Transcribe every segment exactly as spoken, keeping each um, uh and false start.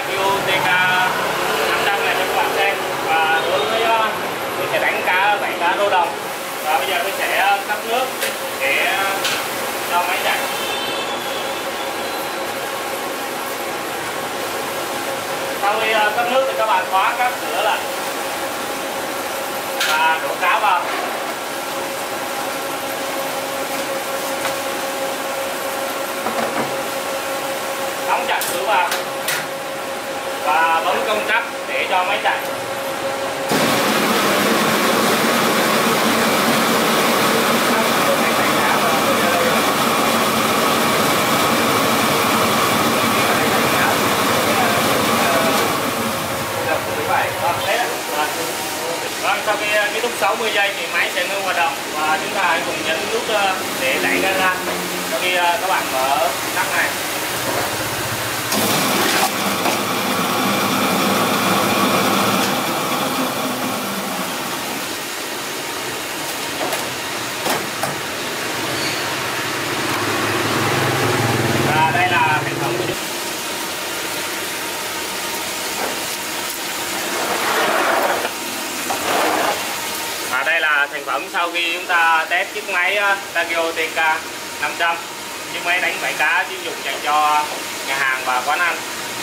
Takio tê ca năm trăm này cho các bạn xem. Và đối với tôi sẽ đánh cá vảy cá rô đồng. Và bây giờ tôi sẽ cấp nước để cho máy chạy. Sau khi cấp nước thì các bạn khóa các cửa lại và đổ cá vào. Đóng chặt cửa vào và bấm công tắc để cho máy chạy. Vâng, sau khi kết thúc sáu mươi giây thì máy sẽ ngưng hoạt động và chúng ta hãy cùng nhấn nút để đẩy ga ra. Sau khi các bạn mở nắp này. Và đây là thành phẩm của chúng. Và đây là thành phẩm sau khi chúng ta test chiếc máy Takio tê ca năm trăm, chiếc máy đánh vảy cá chuyên dụng dành cho nhà hàng và quán ăn.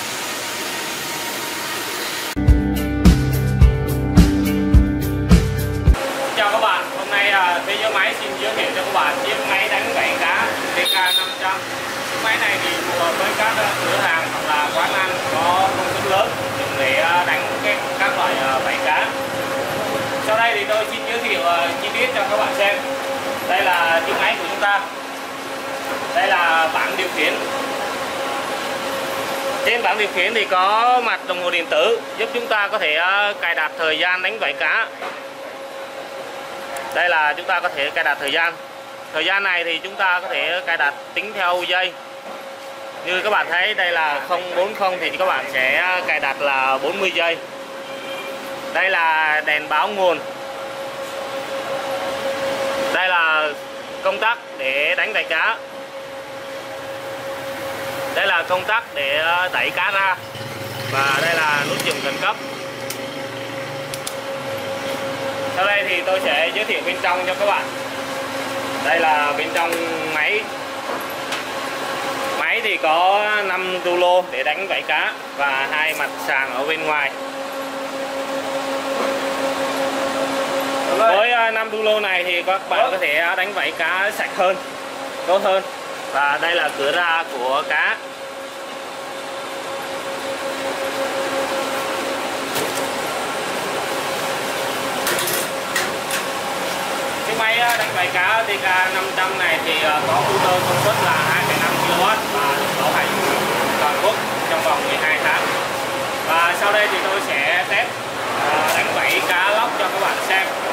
Chào các bạn, hôm nay Thế Giới Máy xin giới thiệu cho các bạn chiếc máy đánh vảy cá tê ca năm trăm. Chiếc máy này thì phù hợp với các cửa hàng hoặc là quán ăn có công suất lớn dùng để đánh các loại vảy cá. Sau đây thì tôi xin giới thiệu chi tiết cho các bạn xem. Đây là chiếc máy của chúng ta. Đây là bảng điều khiển. Trên bảng điều khiển thì có mặt đồng hồ điện tử giúp chúng ta có thể cài đặt thời gian đánh vảy cá. Đây là chúng ta có thể cài đặt thời gian. Thời gian này thì chúng ta có thể cài đặt tính theo giây. Như các bạn thấy đây là không bốn không thì các bạn sẽ cài đặt là bốn mươi giây. Đây là đèn báo nguồn. Đây là công tắc để đánh vảy cá. Đây là công tắc để đẩy cá ra. Và đây là nút dừng khẩn cấp. Sau đây thì tôi sẽ giới thiệu bên trong cho các bạn. Đây là bên trong máy. Máy thì có năm rulo để đánh vảy cá và hai mặt sàng ở bên ngoài. Với năm rulo này thì các bạn có thể đánh vảy cá sạch hơn, tốt hơn. Và đây là cửa ra của cá. Chiếc máy đánh vảy cá tê ca năm trăm này thì có motor công suất là hai phẩy năm ki lô oát và bảo hành toàn quốc trong vòng mười hai tháng. Và sau đây thì tôi sẽ test đánh vảy cá lóc cho các bạn xem.